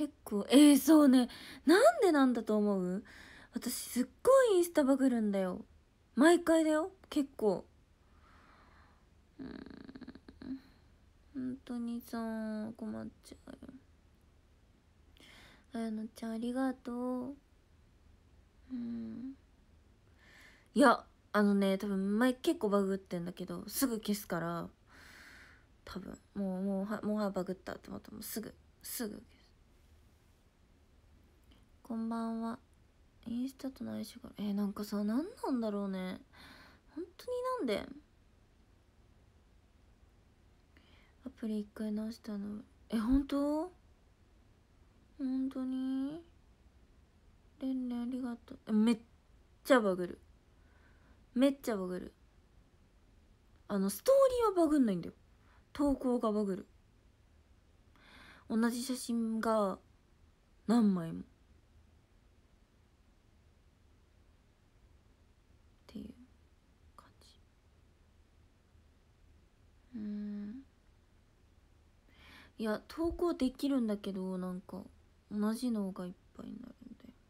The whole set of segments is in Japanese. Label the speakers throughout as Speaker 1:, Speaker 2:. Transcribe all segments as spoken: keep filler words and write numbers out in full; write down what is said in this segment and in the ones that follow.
Speaker 1: 結構えー、そうね、なんでなんだと思う？私すっごいインスタバグるんだよ、毎回だよ、結構。うーん、本当にさ困っちゃうよ。あやのちゃんありがとう。うん、いやあのね、多分前結構バグってんだけどすぐ消すから、多分もうもうはもうはバグったって思ったらもうすぐすぐ消す。こんばんは。インスタとの相性がえー、なんかさ、何なんだろうね、本当に。なんでアプリ一回直したの？え、本当？本当にレンレンありがとう。え、めっちゃバグる、めっちゃバグる。あのストーリーはバグんないんだよ、投稿がバグる。同じ写真が何枚もっていう感じ。うーん、いや投稿できるんだけど、なんか同じのがいっぱいになるんだよ。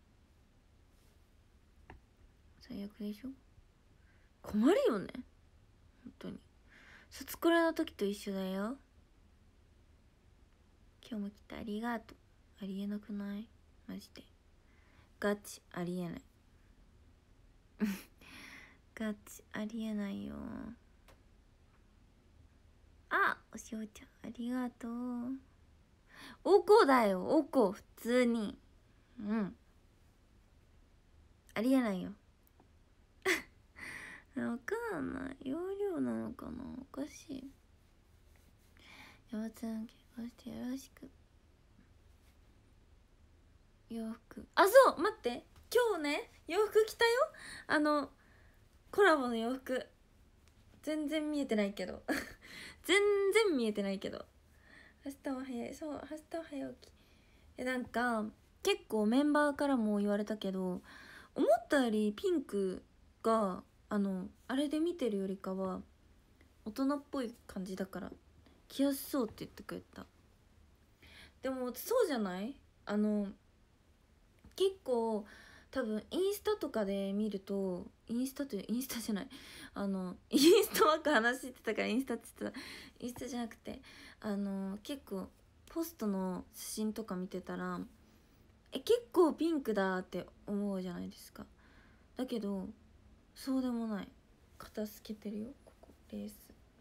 Speaker 1: 最悪でしょ、困るよね本当に。卒コラの時と一緒だよ。今日も来てありがとう。ありえなくない？マジでガチありえないガチありえないよ。あ、おしおちゃんありがとう。おこだよ、おこ、普通に。うん、ありえないよわかんない、容量なのかな、おかしい。山ちゃん結婚してよろしく。洋服、あ、そう待って、今日ね洋服着たよ。あのコラボの洋服、全然見えてないけど全然見えてないけど、明日は早い、そう、明日は早起き。え、なんか結構メンバーからも言われたけど、思ったよりピンクがあのあれで見てるよりかは大人っぽい感じだから着やすそうって言ってくれた。でもそうじゃない？あの結構多分インスタとかで見ると、インスタというインスタじゃない、あのインスタばっか話してたからインスタって言ってた、インスタじゃなくて、あの結構ポストの写真とか見てたら、え結構ピンクだって思うじゃないですか。だけどそうでもない、片付けてるよ。ここレース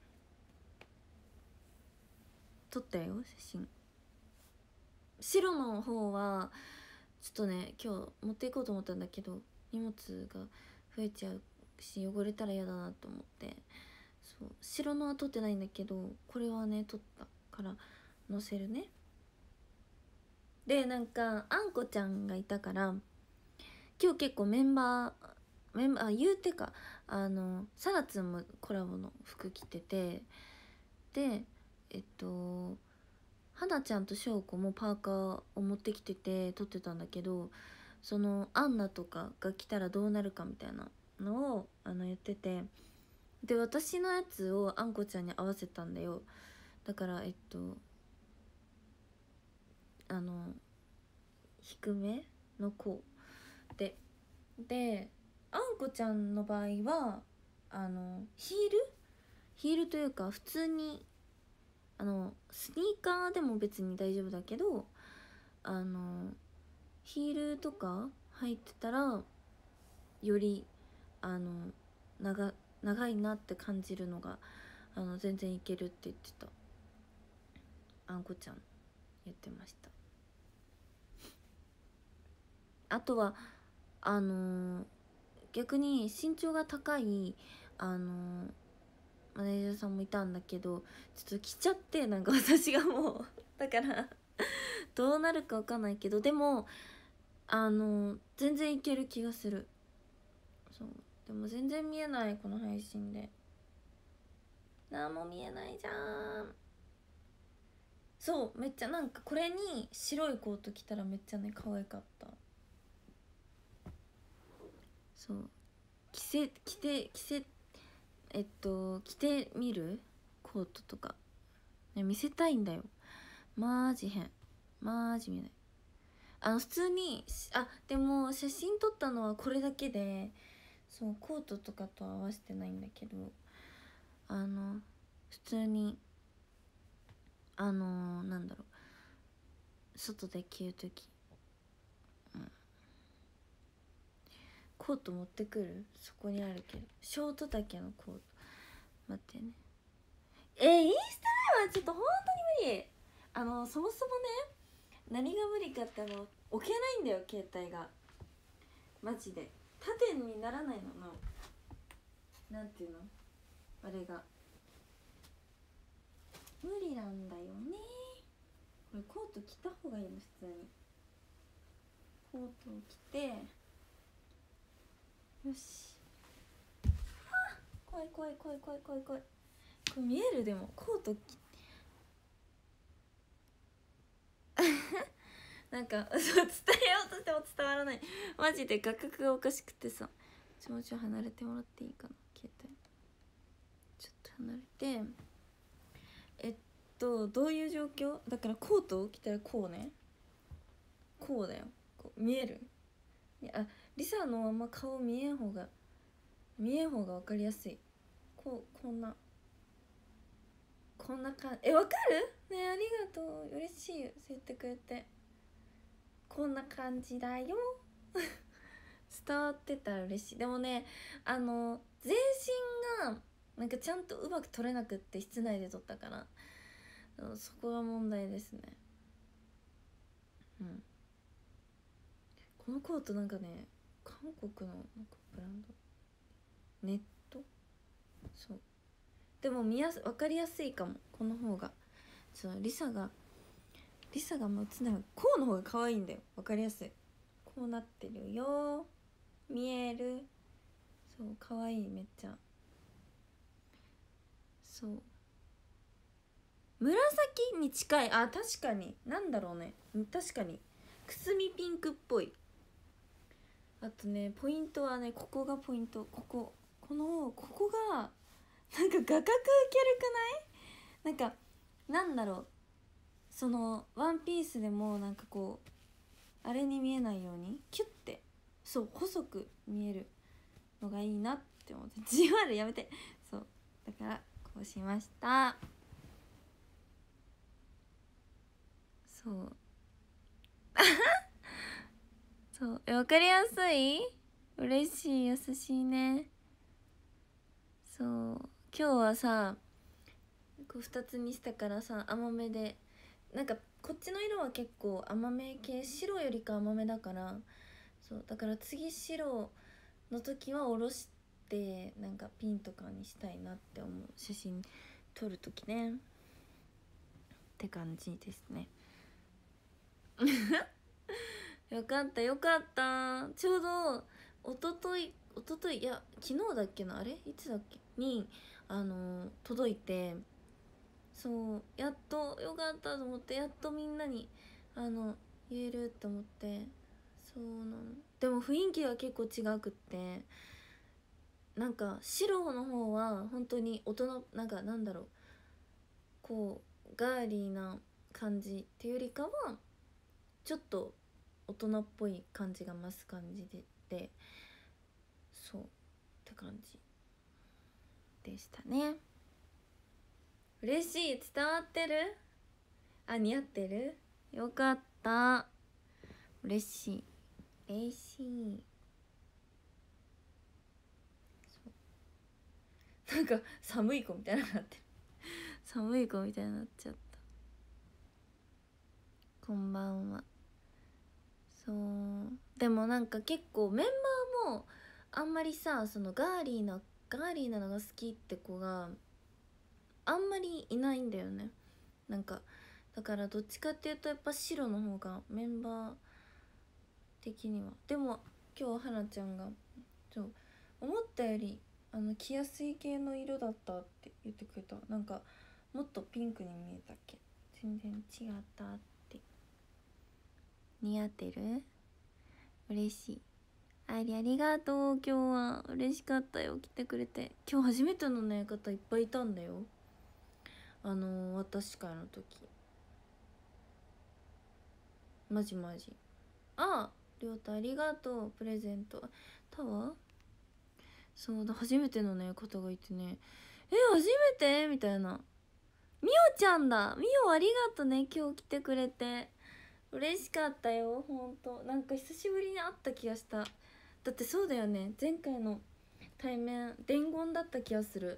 Speaker 1: 撮ったよ写真。白の方はちょっとね今日持っていこうと思ったんだけど、荷物が増えちゃうし汚れたら嫌だなと思って、そう白のは撮ってないんだけど、これはね撮ったから載せるね。でなんかあんこちゃんがいたから、今日結構メンバーメンバーあ言うてか、あのサナツンもコラボの服着てて、でえっとはなちゃんとしょうこもパーカーを持ってきてて撮ってたんだけど、そのアンナとかが来たらどうなるかみたいなのをあの言ってて、で私のやつをあんこちゃんに合わせたんだよ。だからえっとあの低めの子で、であんこちゃんの場合はあのヒールヒールというか普通にあのスニーカーでも別に大丈夫だけど、あのヒールとか履いてたらよりあの長長いなって感じるのがあの全然いけるって言ってた。あんこちゃん言ってました。あとはあのー逆に身長が高いあのーマネージャーさんもいたんだけど、ちょっと来ちゃって、なんか私がもうだからどうなるか分かんないけど、でもあのー全然いける気がする。そうでも全然見えない、この配信で何も見えないじゃん。そうめっちゃなんかこれに白いコート着たらめっちゃね可愛かった。そう着せ着て着せえっと着てみるコートとか、ね、見せたいんだよ。マジ変マジ見えない。 あの普通にあでも写真撮ったのはこれだけで、そうコートとかと合わせてないんだけど、あの普通にあのー、なんだろう、外で着るとき、うん、コート持ってくる、そこにあるけど、ショート丈のコート、待ってね、えー、インスタライブはちょっと本当に無理。あのそもそもね、何が無理かって、あの置けないんだよ携帯が、マジで縦にならないのの、なんていうの、あれが無理なんだよね。これコート着た方がいいの、普通にコートを着て、よし、あ、怖い怖い怖い怖い怖い怖い、これ見える、でもコート着なんかそう伝えようとしても伝わらない、マジで画角がおかしくてさ、ちょもちょ離れてもらっていいかな、携帯ちょっと離れて、えっとどういう状況だから、コートを着たらこうね、こうだよ、こう見える。いや、あ、リサのあんま顔見えん方が見えん方が分かりやすい。こう、こんなこんな感じ、え、わかるね、ありがとう、嬉しいよ、そう言ってくれて。こんな感じだよ伝わってたら嬉しい。でもね、あの全身がなんかちゃんとうまく撮れなくって、室内で撮ったから、そこが問題ですね。うん、このコートなんかね、韓国のなんかブランド、ネット、そう、でも見やす分かりやすいかも、この方が。そう、リサがリサがもうつながこうの方が可愛いんだよ、分かりやすい。こうなってるよ、見える、そう、可愛い、めっちゃ。そう、紫に近い。あ、確かに、なんだろうね、確かにくすみピンクっぽい。あとね、ポイントはね、ここがポイント、こここのここがなんか画角受けるくない？なんかなんだろう、そのワンピースでもなんかこうあれに見えないようにキュッて、そう細く見えるのがいいなって思って、じわるやめて、そうだからこうしました。そうそうえ、分かりやすい、嬉しい、優しいね。そう今日はさ、こうふたつにしたからさ、甘めで、なんかこっちの色は結構甘め系、白よりか甘めだから、そうだから次白の時はおろして、なんかピンとかにしたいなって思う、写真撮る時ねって感じですねよかったよかった、ちょうどおとといおとといいや昨日だっけな、あれいつだっけにあのー、届いて、そうやっとよかったと思って、やっとみんなにあの言えるって思って。そうなの。でも雰囲気が結構違くって、なんか白の方は本当に大人、なんかなんだろう、こうガーリーな感じっていうよりかはちょっと大人っぽい感じが増す感じで、でそうって感じでしたね。嬉しい、伝わってる、あ、似合ってる、よかった、嬉しい嬉しい。なんか寒い子みたいになってる寒い子みたいになっちゃった。こんばんは。そうでもなんか結構メンバーもあんまりさ、そのガーリーなガーリーなのが好きって子があんまりいないんだよね。なんかだからどっちかっていうとやっぱ白の方がメンバー的には。でも今日はなちゃんがそう思ったよりあの着やすい系の色だったって言ってくれた。なんかもっとピンクに見えたっけ、全然違ったって。似合ってる、嬉しい、ありありがとう、今日は嬉しかったよ、来てくれて。今日初めてのね方いっぱいいたんだよ、あのー、私会の時、マジマジあ、りょうたありがとうプレゼント。タワー、そうだ、初めてのね方がいてね、え初めてみたいな。みおちゃんだ。みおありがとね、今日来てくれて嬉しかったよ。ほんとなんか久しぶりに会った気がした。だってそうだよね、前回の対面伝言だった気がする。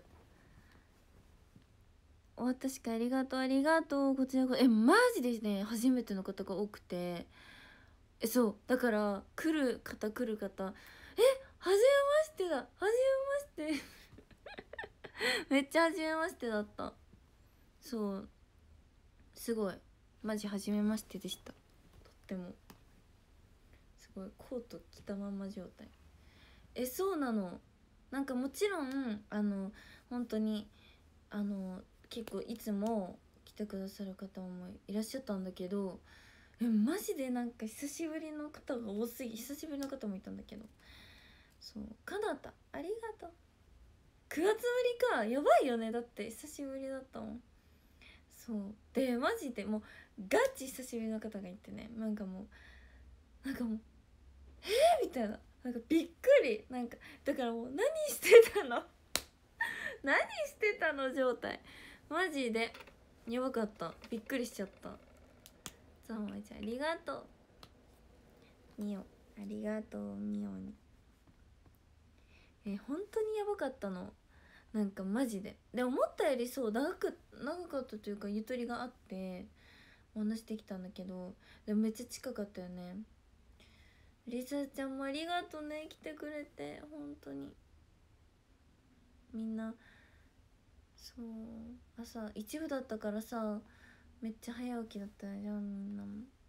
Speaker 1: お渡し会ありがとうありがとう。こちらこそえマジでね初めての方が多くて、えそうだから来る方来る方、えはじめましてだ、はじめましてめっちゃはじめましてだった。そうすごいマジはじめましてでした。とってもすごいコート着たまま状態。えそうなの。なんかもちろんあの本当にあの結構いつも来てくださる方もいらっしゃったんだけど、えマジでなんか久しぶりの方が多すぎ、久しぶりの方もいたんだけど、そうかなたありがとう。くがつぶりか、やばいよね、だって久しぶりだったもん。そうでマジでもうガチ久しぶりの方がいてね、なんかもうなんかもうえー、みたいな、なんかびっくり、なんかだからもう何してたの何してたの状態、マジでやばかった、びっくりしちゃった。ざまちゃんありがとう。みおありがとう。みおにえ本当にやばかったの、なんかマジで。で思ったよりそう長く長かったというかゆとりがあってお話できたんだけど、でもめっちゃ近かったよね。りさちゃんもありがとうね、来てくれて本当に。みんなそう朝一部だったからさ、めっちゃ早起きだったじゃんみんなも。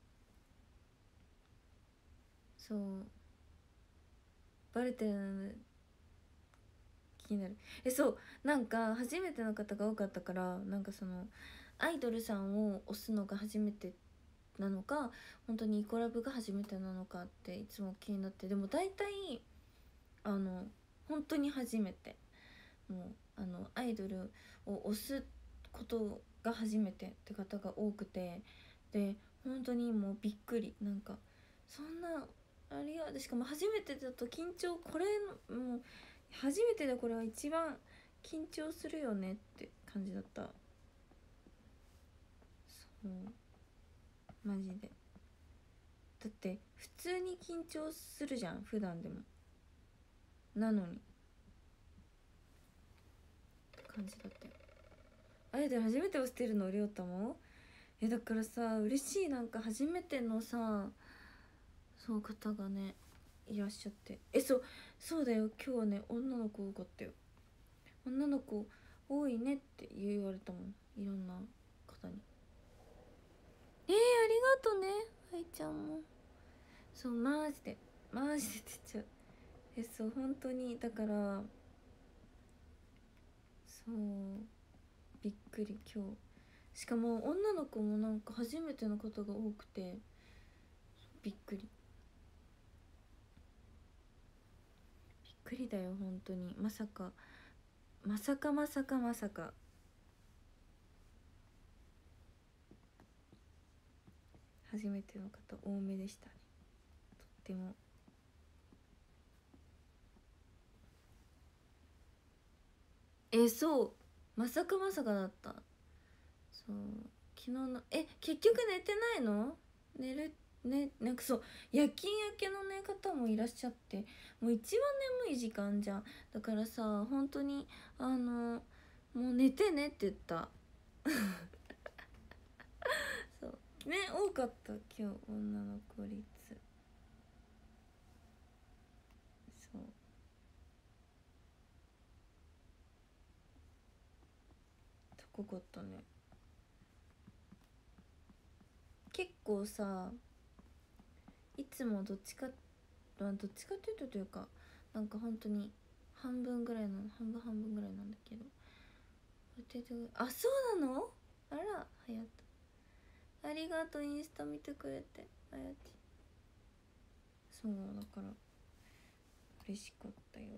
Speaker 1: そうバレてるの気になる。えそうなんか初めての方が多かったから、なんかそのアイドルさんを推すのが初めてなのか本当にイコラブが初めてなのかっていつも気になって、でも大体あの本当に初めて、もうあのアイドルを推すことが初めてって方が多くて、で本当にもうびっくり、なんかそんなありが、しかも初めてだと緊張、これのもう初めてでこれは一番緊張するよねって感じだった。そうマジで、だって普通に緊張するじゃん普段でも、なのにって感じだったよ。あれで初めて押してるのりょうたも、えだからさ嬉しい、なんか初めてのさそう方がねいらっしゃって、えそうそうだよ、今日はね女の子多かったよ。女の子多いねって言われたもん、いろんな方に。えー、ありがとね愛ちゃんも。そうマジでマジでって言っちゃう。えそう本当にだからそうびっくり今日。しかも女の子もなんか初めての方が多くてびっくりびっくりだよ本当に。まさかまさかまさかまさか初めての方多めでしたね、とっても。えそうまさかまさかだった。そう昨日のえ結局寝てないの、寝るね、なんかそう夜勤明けのね方もいらっしゃって、もう一番眠い時間じゃん。だからさ本当にあのもう寝てねって言ったそうね多かった今日女の子率。そう高かったね結構さ。いつもどっちか、まあ、どっちかっていうとというかなんか本当に半分ぐらいの半分半分ぐらいなんだけど、あそうなの、あらはやたありがとう、インスタ見てくれてあやち。そうだから嬉しかったよ。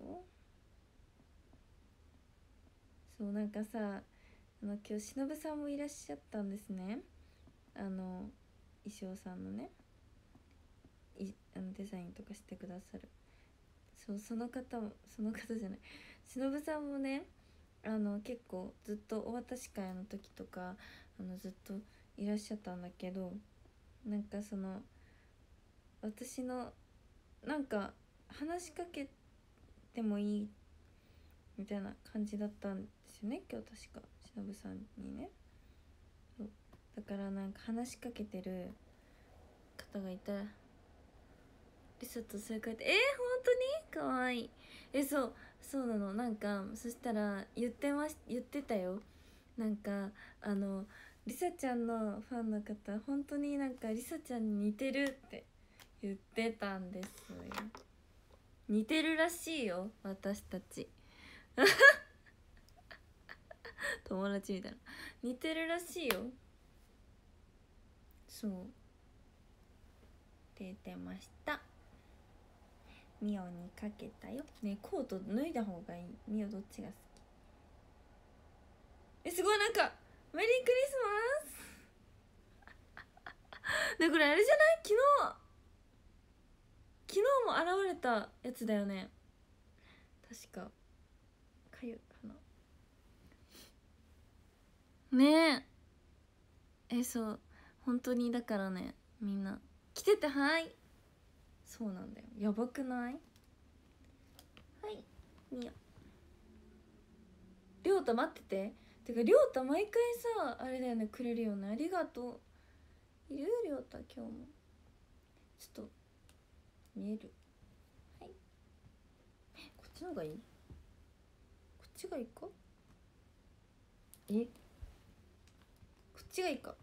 Speaker 1: そうなんかさあの今日しのぶさんもいらっしゃったんですね、あの衣装さんのね。 いあのデザインとかしてくださる、そうその方もその方じゃないしのぶさんもね、あの結構ずっとお渡し会の時とかあのずっといらっしゃったんだけど、なんかその私のなんか話しかけてもいいみたいな感じだったんですよね今日確かしのぶさんにね。そうだからなんか話しかけてる方がいたらリサとそれ書いて、えー、本当にかわいい。えそうそうなの、なんかそしたら言ってまし言ってたよ、なんかあのリサちゃんのファンの方本当になんかリサちゃんに似てるって言ってたんですよ。似てるらしいよ私たち友達みたいな、似てるらしいよ。そうって言ってました。ミオにかけたよね。コート脱いだ方がいい。ミオどっちが好き？えすごい、なんかメリークリスマスね、これあれじゃない？昨日昨日も現れたやつだよね確か。かゆかなねえ。えそう本当にだからね、みんな来てて、はい、そうなんだよ、やばくない？はいみよりょうた待ってて。てかりょうた毎回さあれだよね、くれるよね、ありがとう。いるりょうた今日もちょっと見える。はい、こっちの方がいい？こっちがいいか？えこっちがいいか？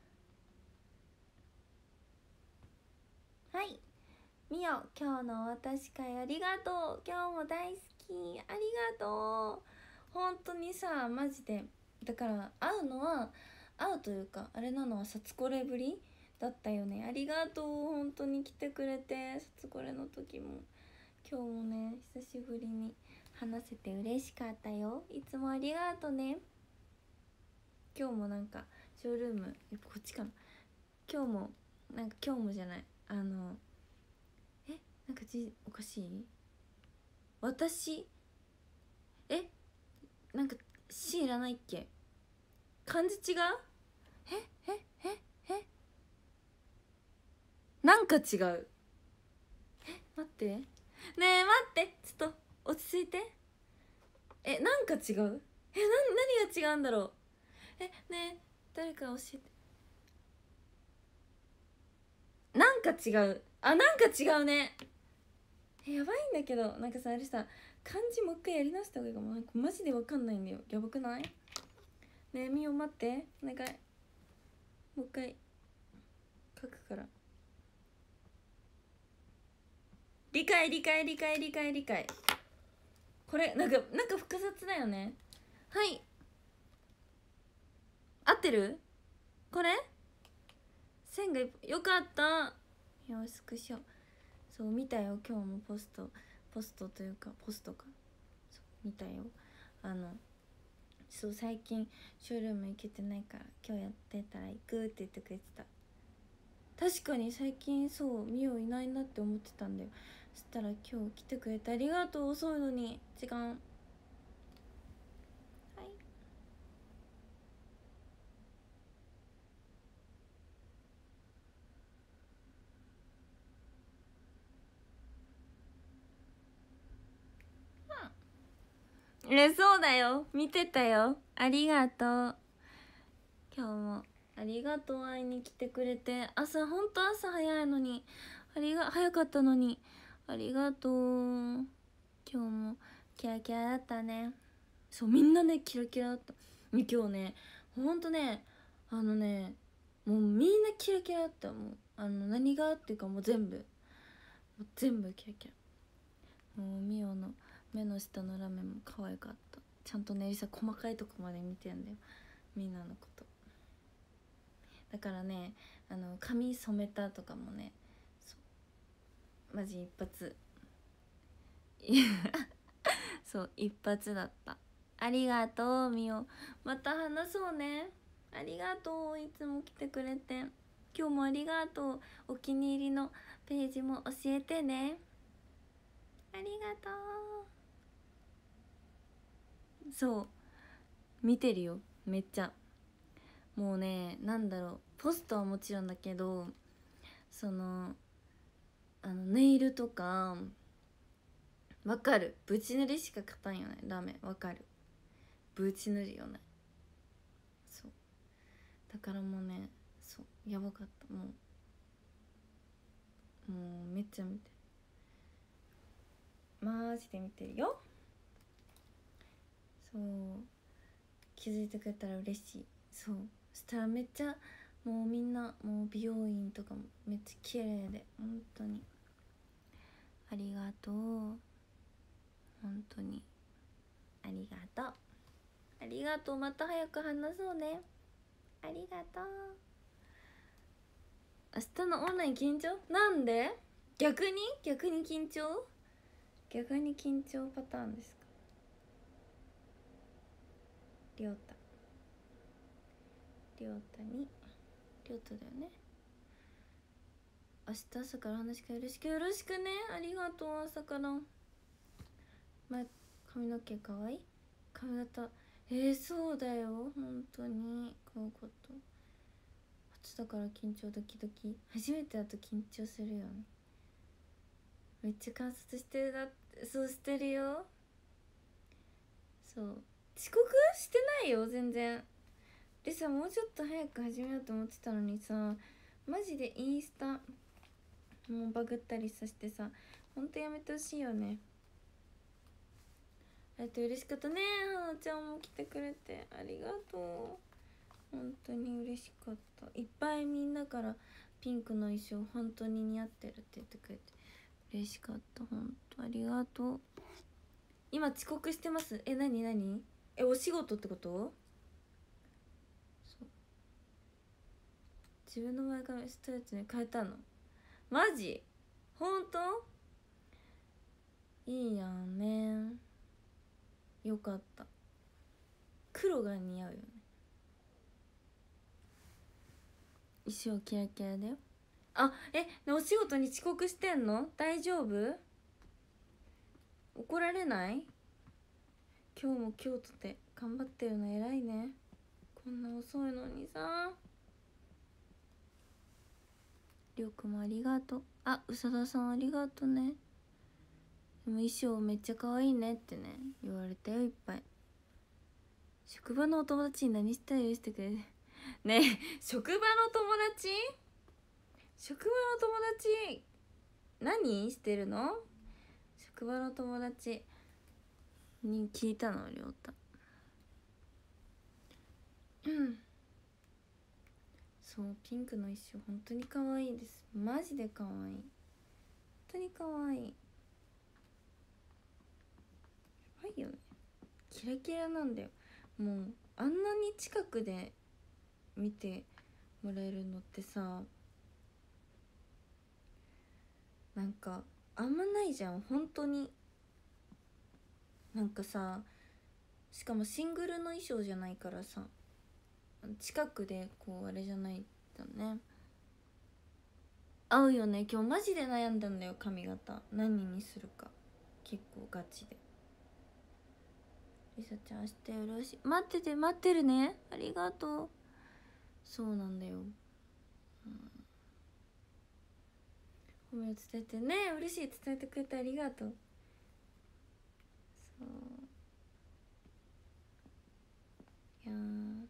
Speaker 1: はい、みよ今日のお渡し会ありがとう。今日も大好き、ありがとう。本当にさマジで、だから会うのは会うというかあれなのはサツコレぶりだったよね。ありがとう本当に来てくれて、サツコレの時も今日もね久しぶりに話せて嬉しかったよ。いつもありがとうね。今日もなんかショールームこっちかな、今日もなんか今日もじゃない、あのえなんか字おかしい？私えなんか C いらないっけ？漢字違う？ええええなんか違う。え待ってねえ待って、ちょっと落ち着いて。えなんか違う？えな何が違うんだろう？えねえ誰か教えて。なんか違う、あなんか違うね。えやばいんだけど、なんかさあれさ漢字もう一回やり直した方がいいかも。なんかマジでわかんないんだよ、やばくない？ねえみお待って、お願い、もう一回書くから。理解理解理解理解理解。これなんかなんか複雑だよね。はい合ってる？これ線がよかった。よしスクショそう見たよ今日もポストポストというかポストかそう見たよ。あのそう最近ショールーム行けてないから今日やってたら行くって言ってくれてた。確かに最近そうミオいないなって思ってたんだよ。そしたら今日来てくれてありがとう。遅いのに時間。はいえそうだよ見てたよ、ありがとう。今日もありがとう、会いに来てくれて。朝ほんと朝早いのにありが早かったのにありがとう。今日もキラキラだったね。そうみんなねキラキラだった。今日ねほんとねあのねもうみんなキラキラだった。もうあの何がっていうかもう全部もう全部キラキラ。もうミオの目の下のラメも可愛かった。ちゃんとねりさ細かいとこまで見てんだよみんなのこと。だからねあの髪染めたとかもねそうマジ一発そう一発だった。ありがとうみお、また話そうね。ありがとういつも来てくれて。 今日もありがとう。お気に入りのページも教えてね。ありがとう。そう見てるよ、めっちゃ。もうね、なんだろう、ポストはもちろんだけど、そのあのネイルとかわかる。ブチ塗りしか勝たんよね。ダメ、わかる。ブチ塗りよね。そうだからもうね、そうやばかった。もうもうめっちゃ見てる、マジで見てるよ。そう気づいてくれたら嬉しい。そうしたらめっちゃもうみんなもう美容院とかもめっちゃ綺麗で、本当にありがとう。本当にありがとう。ありがとう。また早く話そうね。ありがとう。明日のオンライン緊張？なんで？逆に逆に緊張？逆に緊張パターンですか？りょうたりょうたにりょうただよね。明日朝から話がよろしくよろしくね。ありがとう。朝から。前髪の毛かわいい。髪型えー、そうだよ本当に。こういうこと初だから緊張ドキドキ。初めてだと緊張するよね。めっちゃ観察してる。だってそうしてるよ。そう遅刻してないよ全然。でさ、もうちょっと早く始めようと思ってたのにさ、マジでインスタもうバグったりさしてさ、ほんとやめてほしいよね。ありがとう。嬉しかったね。はなちゃんも来てくれてありがとう。本当に嬉しかった。いっぱいみんなからピンクの衣装本当に似合ってるって言ってくれて嬉しかった。本当ありがとう。今遅刻してます。え、なになに？え、お仕事ってこと？そう自分の前髪ストレートに変えたの？マジ？ほんと？いいやんね。よかった。黒が似合うよね。衣装キラキラだよ。あ、え、お仕事に遅刻してんの？大丈夫？怒られない？今日も今日とて頑張ってるの偉いね。こんな遅いのにさ。りょうくんもありがとう。あ、うさださんありがとうね。でも衣装めっちゃ可愛いねってね言われたよ、いっぱい。職場のお友達に何したら許してくれる？ねえ、職場の友達職場の友達何してるの？職場の友達に聞いたの？りょうた。うんそう、ピンクの衣装本当に可愛いです。マジで可愛い。本当に可愛い。やばいよね。キラキラなんだよ。もうあんなに近くで見てもらえるのってさ、なんかあんまないじゃん本当に。なんかさ、しかもシングルの衣装じゃないからさ、近くでこうあれじゃないんだね。合うよね。今日マジで悩んだんだよ、髪型何にするか。結構ガチで。りさちゃん明日よろしい。待ってて、待ってるね。ありがとう。そうなんだよ、うん、褒めを伝えてね。嬉しい。伝えてくれてありがとう。そういやー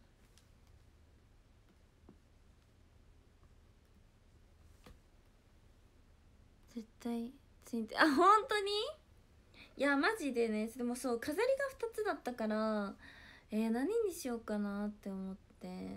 Speaker 1: 絶対ついて、あ、本当に？いやマジでね。でもそう飾りがふたつだったから、えー、何にしようかなって思って。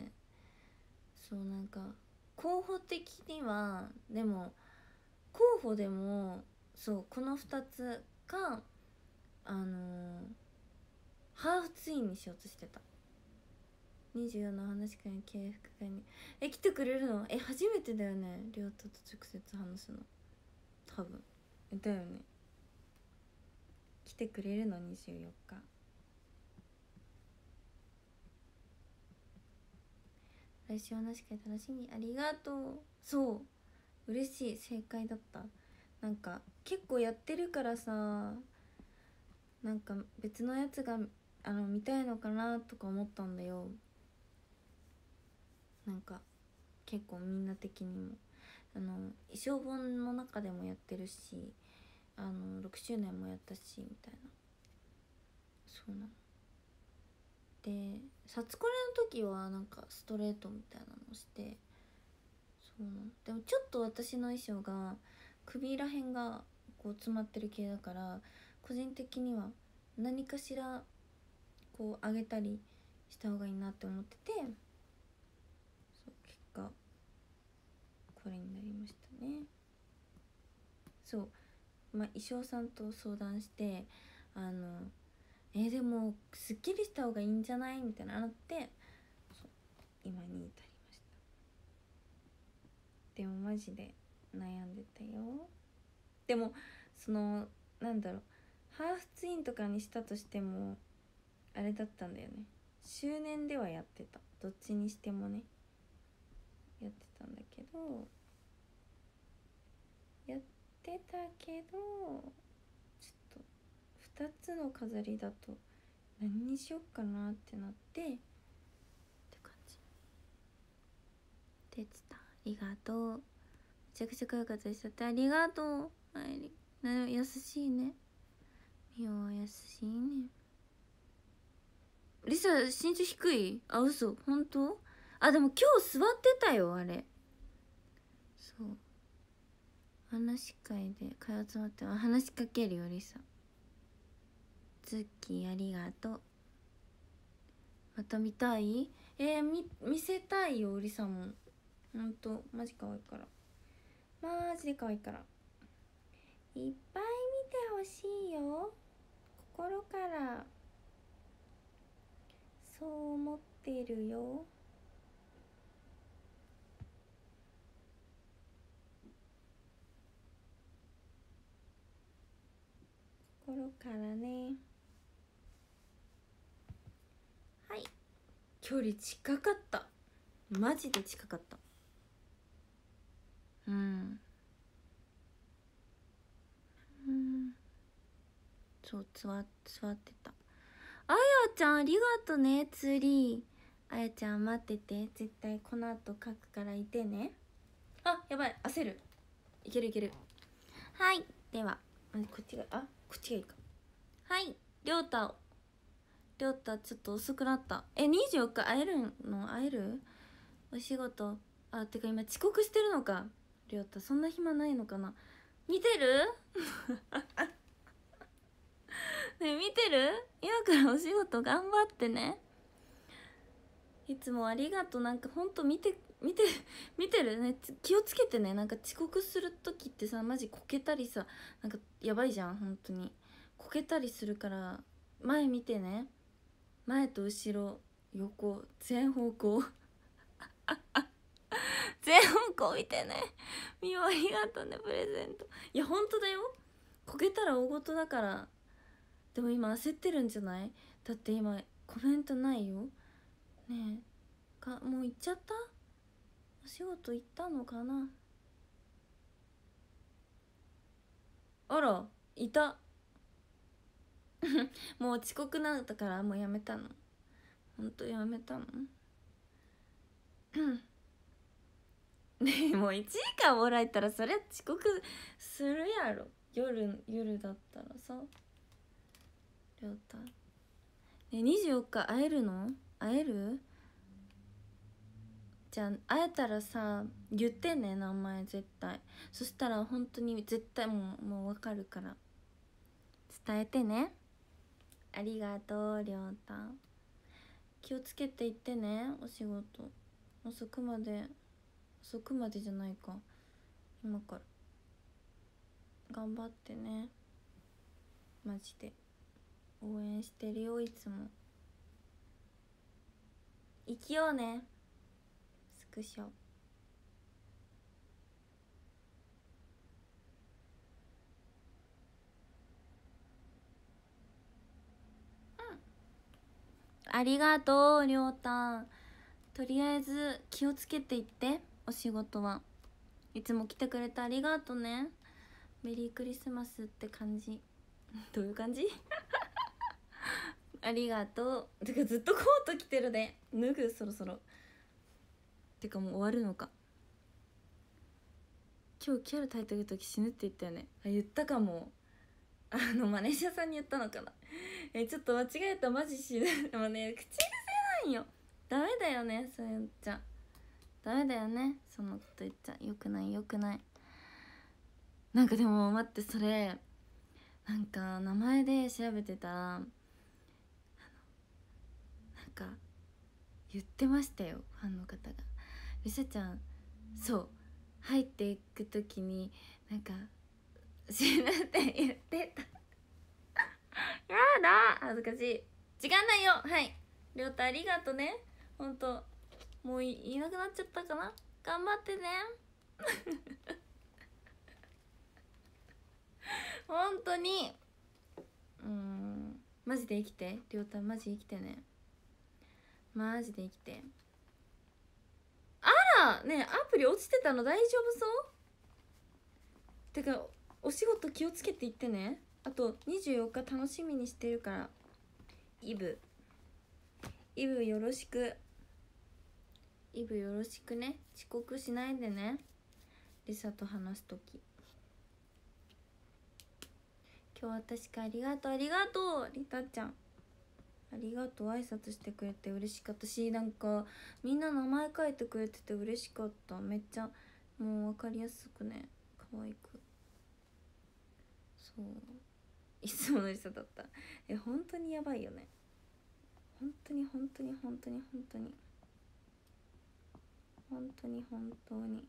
Speaker 1: そうなんか候補的にはでも候補でもそうこのふたつか、あのー、ハーフツインにしようとしてた。にじゅうよんの話し会に敬服会にえ来てくれるの？え初めてだよね、りょうたと直接話すの。多分だよね。来てくれるの？にじゅうよっか来週話し会楽しみ、ありがとう。そう嬉しい、正解だった。なんか結構やってるからさ、なんか別のやつがあの見たいのかなとか思ったんだよ。なんか結構みんな的にもあの衣装本の中でもやってるし、あのろくしゅうねんもやったしみたいな。そうなので、サツコレの時はなんかストレートみたいなのをして、そうなの。でもちょっと私の衣装が首らへんがこう詰まってる系だから、個人的には何かしらこう上げたりした方がいいなって思ってて、そう結果これになりましたね。そう、まあ、衣装さんと相談して、あのえー、でもすっきりした方がいいんじゃないみたいなのって、そう今に至りました。でもマジで悩んでたよ。でもそのなんだろう、ハーフツインとかにしたとしてもあれだったんだよね。周年ではやってた、どっちにしてもねやってたんだけどやってたけどちょっとふたつの飾りだと何にしよっかなってなってって感じ。てつたありがとう、めちゃくちゃ可愛かったでしたってありがとう。はい、な優しいね、みおは優しいね。リサ身長低い？あ、嘘、本当？あ、でも今日座ってたよ、あれ。そう、話し会で会話集まって話しかけるよ、リサ。ズッキーありがとう。また見たい？えー、み見せたいよ、リサも。ほんとマジ可愛いから、マジで可愛いから、いっぱい見てほしいよ、心からそう思ってるよ。心からね。はい、距離近かった、マジで近かった。うんうんそう座座ってた。あやちゃんありがとね、ツリー。あやちゃん待ってて、絶対この後書くからいてね。あ、やばい、焦る。いけるいける。はい、ではこっちがあこっちがいいか。はい、りょうたりょうたちょっと遅くなった。え、にじゅうよっか会えるの？会える？お仕事、あ、てか今遅刻してるのか。りょうたそんな暇ないのかな。見てるね、見てる？今からお仕事頑張ってね。いつもありがとう。なんかほんと見て見て見てるね。気をつけてね。なんか遅刻する時ってさ、マジこけたりさ、なんかやばいじゃん、本当にこけたりするから、前見てね。前と後ろ、横、全方向全方向見てね。みおありがとうね、プレゼント。いやほんとだよ、こけたら大事だから。でも今焦ってるんじゃない？だって今コメントないよね。えかもう行っちゃった？お仕事行ったのかな。あら、いたもう遅刻なんだからもうやめたの？ほんとやめたの？ねえ、もういちじかんもらえたらそりゃ遅刻するやろ。夜夜だったらさ。りょうたね、にじゅうよっか会えるの？会える？じゃあ会えたらさ言ってね、名前絶対。そしたら本当に絶対もうもう分かるから伝えてね。ありがとうりょうた。気をつけて行ってね、お仕事。遅くまで遅くまでじゃないか、今から頑張ってね。マジで応援してるよ、いつも。生きようね、スクショ。ありがとうりょうた。 とりあえず気をつけていって。お仕事はいつも来てくれてありがとね。メリークリスマスって感じ。どういう感じありがとう。てかずっとコート着てるね。脱ぐそろそろ。てかもう終わるのか。今日キャラ炊いてる時死ぬって言ったよね。あ、言ったかも。あのマネージャーさんに言ったのかな。え、ちょっと間違えた。マジ死ぬ。でもね、口癖なんよ。ダメだよね、そう言っちゃ。ダメだよね、そんなこと言っちゃ。よくないよくない。なんかでも待って、それなんか名前で調べてたら、なんか言ってましたよ、ファンの方が。りさちゃん、そう入っていく時になんか死ぬって言ってたやだ、恥ずかしい。時間ないよ。はい、りょうたありがとね。ほんともういなくなっちゃったかな。頑張ってね本当に。うーん、マジで生きて、りょうたマジ生きてね。マジで生きて。あらねえ、アプリ落ちてたの大丈夫そう？てかお仕事気をつけていってね。あとにじゅうよっか楽しみにしてるから。イブイブよろしく。イブよろしくね。遅刻しないでね、リサと話すとき。今日は確かありがとう。ありがとうリタちゃん、ありがとう。挨拶してくれて嬉しかったし、なんかみんな名前書いてくれてて嬉しかった。めっちゃもう分かりやすくね、可愛く。そう、いつものリサだった。え、本当にやばいよね。本当に本当に本当に本当に本当に本当に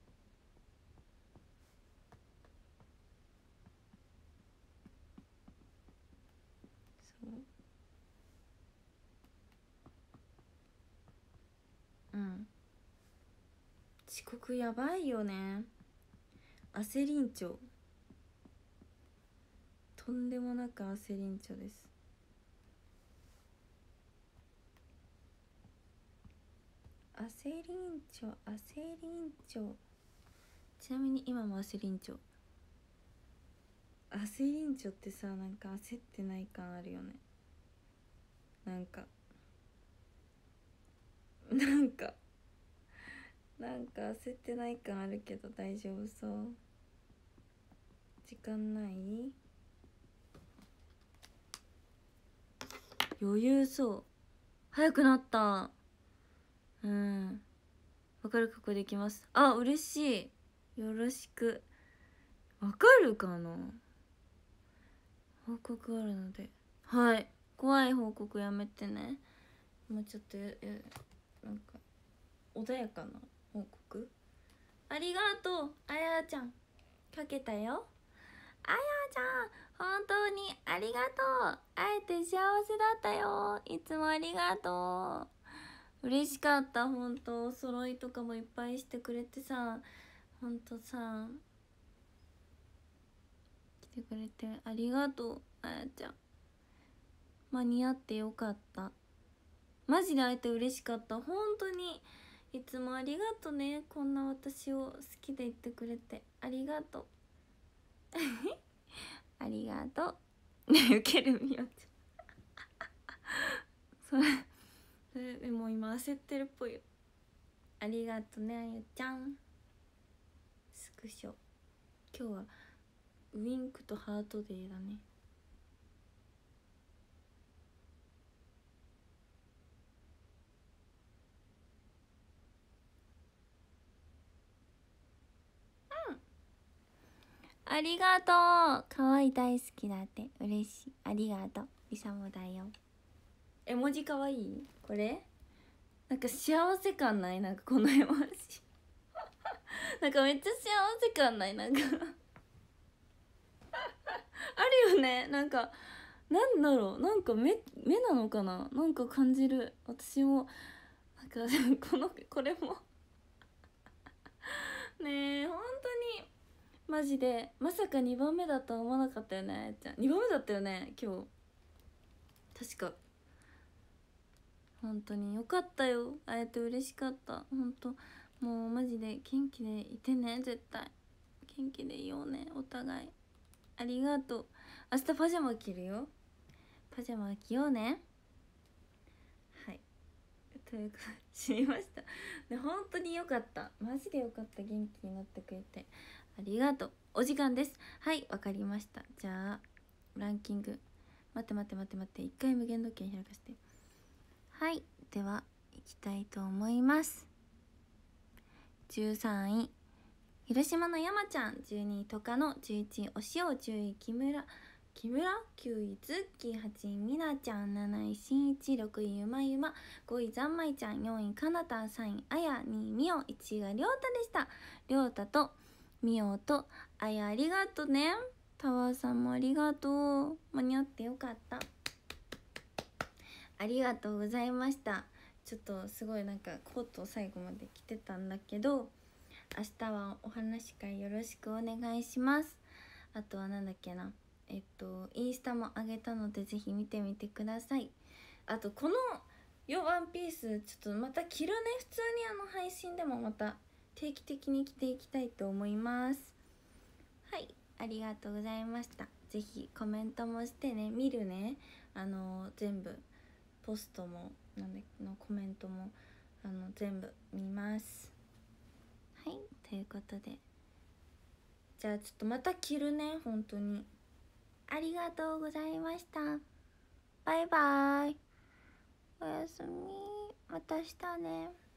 Speaker 1: そう。うん、遅刻やばいよね。焦りんちょ、とんでもなく焦りんちょです。焦りんちょ、焦りんちょ。ちなみに今も焦りんちょ。焦りんちょってさ、なんか焦ってない感あるよね。なんかなんかなんか焦ってない感あるけど大丈夫そう？時間ない？余裕そう。早くなった。うん、わかる格好できます。あ、嬉しい。よろしく。わかるかな。報告あるので。はい、怖い報告やめてね。もうちょっとえなんか穏やかな報告。ありがとうあやちゃん、かけたよ。あやちゃん本当にありがとう。会えて幸せだったよ。いつもありがとう。嬉しかった。ほんとお揃いとかもいっぱいしてくれてさ、ほんとさ来てくれてありがとうあやちゃん。間に合ってよかった。マジで会えて嬉しかった。本当にいつもありがとね。こんな私を好きで言ってくれてありがとうありがとうね。ウケるみよちゃんそれそれでも今焦ってるっぽいよ。ありがとねあゆちゃん。スクショ。今日はウインクとハートデーだね。うん、ありがとう。かわいい大好きだって。嬉しい。ありがとう。リサもだよ。絵文字かわいい。これなんか幸せ感ない？なんかこの絵文字なんかめっちゃ幸せ感ない？なんかあるよね。なんかなんだろう、なんか目目なのかな、なんか感じる。私もなんかこのこれもねえ本当にマジでまさかにばんめだとは思わなかったよね。じゃあにばんめだったよね今日確か。 本当によかったよ、会えて嬉しかった。本当もうマジで元気でいてね、絶対元気でいようね、お互い。ありがとう。明日パジャマ着るよ、パジャマ着ようね。はい、というか知りました。で本当によかった、マジでよかった、元気になってくれてありがとう。お時間です。はい、わかりました。じゃあランキング、待って待って待って待って、一回無限時計開かせて。はい、ではいきたいと思います。じゅうさんい広島の山ちゃん、じゅうにいとかの、じゅういちいお塩、じゅうい木村木村、きゅういツッキー、はちいみなちゃん、なないしんいち、ろくいゆまゆま、ごいざんまいちゃん、よんいかなた、さんいあや、にいみお、いちいがりょうたでした。りょうたとみおとあや、ありがとね。タワーさんもありがとう、間に合ってよかった、ありがとうございました。ちょっとすごいなんかコートを最後まで着てたんだけど、明日はお話会よろしくお願いします。あとはなんだっけな、えっとインスタも上げたのでぜひ見てみてください。あとこのよワンピースちょっとまた着るね、普通にあの配信でもまた定期的に着ていきたいと思います。はい、ありがとうございました。ぜひコメントもしてね、見るね、あの全部ポストもなんだっけのコメントもあの全部見ます。はい、ということでじゃあちょっとまた着るね、本当にありがとうございました。バイバーイ、おやすみ、また明日ね。